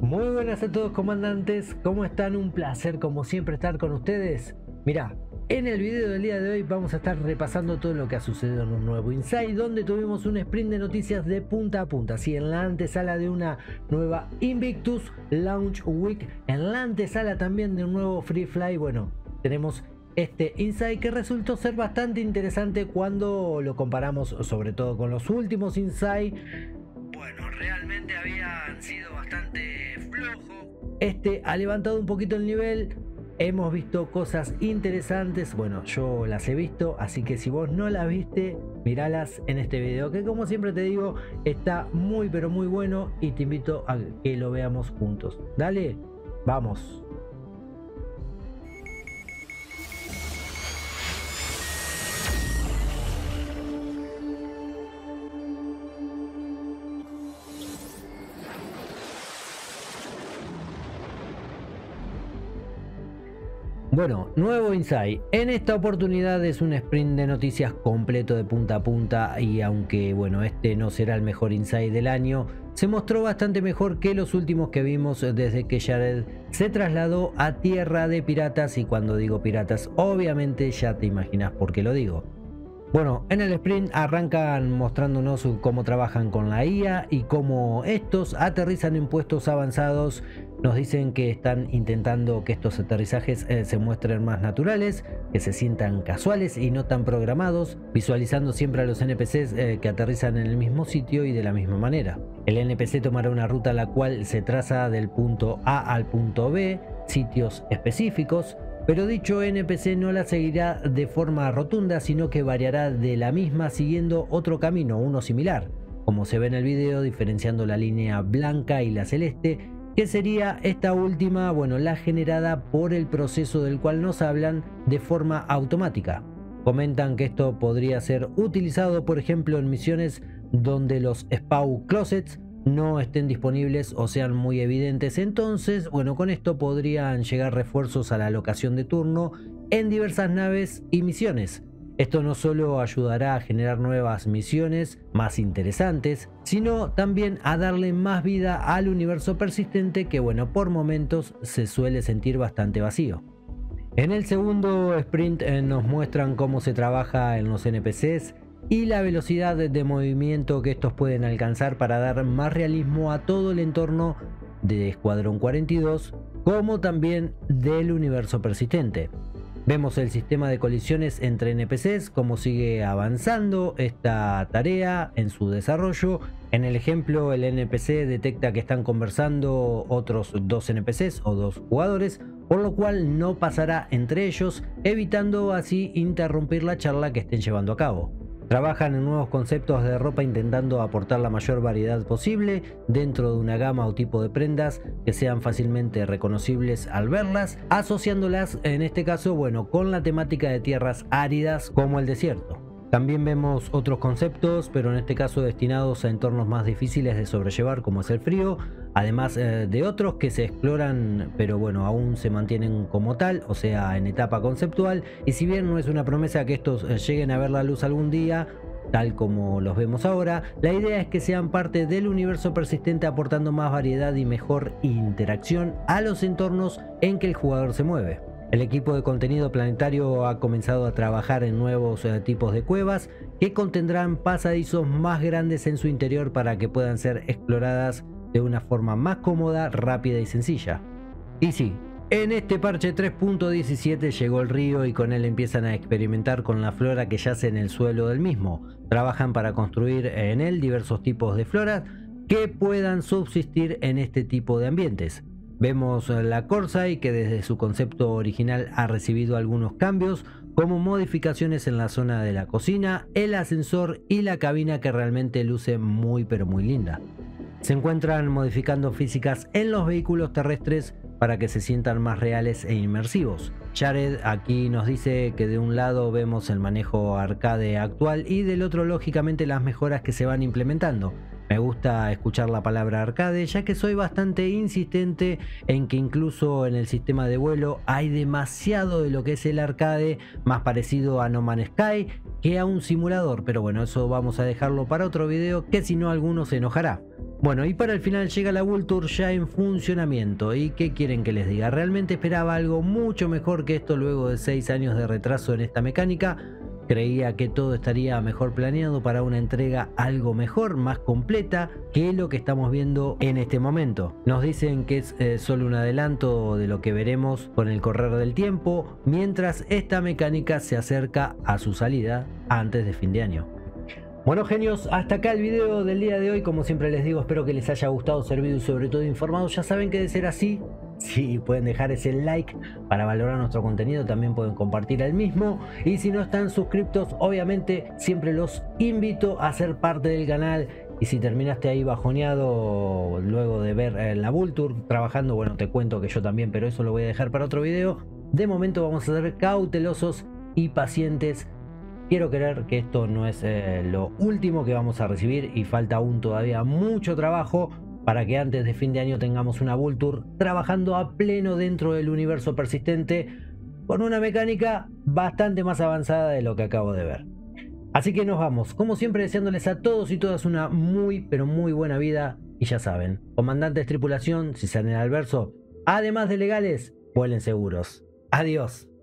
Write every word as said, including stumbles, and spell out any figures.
Muy buenas a todos, comandantes, ¿cómo están? Un placer como siempre estar con ustedes. Mirá, en el video del día de hoy vamos a estar repasando todo lo que ha sucedido en un nuevo Inside, donde tuvimos un sprint de noticias de punta a punta, así en la antesala de una nueva Invictus Launch Week, en la antesala también de un nuevo Free Fly. Bueno, tenemos este Inside que resultó ser bastante interesante cuando lo comparamos sobre todo con los últimos Inside. Bueno, realmente habían sido bastante flojos. Este ha levantado un poquito el nivel. Hemos visto cosas interesantes. Bueno, yo las he visto, así que si vos no las viste, miralas en este video, que como siempre te digo, está muy pero muy bueno y te invito a que lo veamos juntos. Dale, vamos. Bueno, nuevo Inside. En esta oportunidad es un sprint de noticias completo de punta a punta, y aunque bueno, este no será el mejor Inside del año, se mostró bastante mejor que los últimos que vimos desde que Jared se trasladó a tierra de piratas. Y cuando digo piratas, obviamente ya te imaginas por qué lo digo. Bueno, en el sprint arrancan mostrándonos cómo trabajan con la I A y cómo estos aterrizan en puestos avanzados. Nos dicen que están intentando que estos aterrizajes eh, se muestren más naturales, que se sientan casuales y no tan programados, visualizando siempre a los N P Cs eh, que aterrizan en el mismo sitio y de la misma manera. El N P C tomará una ruta la cual se traza del punto A al punto B, sitios específicos, pero dicho N P C no la seguirá de forma rotunda, sino que variará de la misma siguiendo otro camino, uno similar, como se ve en el video, diferenciando la línea blanca y la celeste, que sería esta última, bueno, la generada por el proceso del cual nos hablan de forma automática. Comentan que esto podría ser utilizado, por ejemplo, en misiones donde los spawn closets no estén disponibles o sean muy evidentes. Entonces, bueno, con esto podrían llegar refuerzos a la locación de turno en diversas naves y misiones. Esto no solo ayudará a generar nuevas misiones más interesantes, sino también a darle más vida al universo persistente, que bueno, por momentos se suele sentir bastante vacío. En el segundo sprint eh, nos muestran cómo se trabaja en los N P Cs y la velocidad de movimiento que estos pueden alcanzar para dar más realismo a todo el entorno de Escuadrón cuarenta y dos, como también del universo persistente. Vemos el sistema de colisiones entre N P Cs, cómo sigue avanzando esta tarea en su desarrollo. En el ejemplo, el N P C detecta que están conversando otros dos N P Cs o dos jugadores, por lo cual no pasará entre ellos, evitando así interrumpir la charla que estén llevando a cabo. Trabajan en nuevos conceptos de ropa, intentando aportar la mayor variedad posible dentro de una gama o tipo de prendas que sean fácilmente reconocibles al verlas, asociándolas en este caso, bueno, con la temática de tierras áridas como el desierto. También vemos otros conceptos, pero en este caso destinados a entornos más difíciles de sobrellevar, como es el frío, además eh, de otros que se exploran, pero bueno, aún se mantienen como tal, o sea, en etapa conceptual. Y si bien no es una promesa que estos eh, lleguen a ver la luz algún día, tal como los vemos ahora, la idea es que sean parte del universo persistente, aportando más variedad y mejor interacción a los entornos en que el jugador se mueve. El equipo de contenido planetario ha comenzado a trabajar en nuevos eh, tipos de cuevas que contendrán pasadizos más grandes en su interior para que puedan ser exploradas de una forma más cómoda, rápida y sencilla. Y sí, en este parche tres punto diecisiete llegó el río y con él empiezan a experimentar con la flora que yace en el suelo del mismo. Trabajan para construir en él diversos tipos de floras que puedan subsistir en este tipo de ambientes. Vemos la Corsair, que desde su concepto original ha recibido algunos cambios, como modificaciones en la zona de la cocina, el ascensor y la cabina, que realmente luce muy pero muy linda. Se encuentran modificando físicas en los vehículos terrestres para que se sientan más reales e inmersivos. Jared aquí nos dice que de un lado vemos el manejo arcade actual y del otro lógicamente las mejoras que se van implementando. Me gusta escuchar la palabra arcade, ya que soy bastante insistente en que incluso en el sistema de vuelo hay demasiado de lo que es el arcade, más parecido a No Man's Sky que a un simulador, pero bueno, eso vamos a dejarlo para otro video, que si no alguno se enojará. Bueno, y para el final llega la Vulture ya en funcionamiento. ¿Y qué quieren que les diga? Realmente esperaba algo mucho mejor que esto luego de seis años de retraso en esta mecánica. Creía que todo estaría mejor planeado para una entrega algo mejor, más completa que lo que estamos viendo en este momento. Nos dicen que es eh, solo un adelanto de lo que veremos con el correr del tiempo, mientras esta mecánica se acerca a su salida antes de fin de año. Bueno, genios, hasta acá el video del día de hoy. Como siempre les digo, espero que les haya gustado, servido y sobre todo informado. Ya saben que de ser así, sí, pueden dejar ese like para valorar nuestro contenido, también pueden compartir el mismo. Y si no están suscriptos, obviamente siempre los invito a ser parte del canal. Y si terminaste ahí bajoneado luego de ver eh, la Vulture trabajando, bueno, te cuento que yo también, pero eso lo voy a dejar para otro video. De momento vamos a ser cautelosos y pacientes. Quiero creer que esto no es eh, lo último que vamos a recibir y falta aún todavía mucho trabajo para que antes de fin de año tengamos una Vulture trabajando a pleno dentro del universo persistente con una mecánica bastante más avanzada de lo que acabo de ver. Así que nos vamos, como siempre, deseándoles a todos y todas una muy pero muy buena vida. Y ya saben, comandantes, tripulación, si salen al verso, además de legales, vuelen seguros. Adiós.